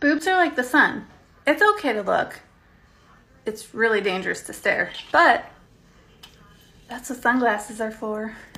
Boobs are like the sun. It's okay to look. It's really dangerous to stare, but that's what sunglasses are for.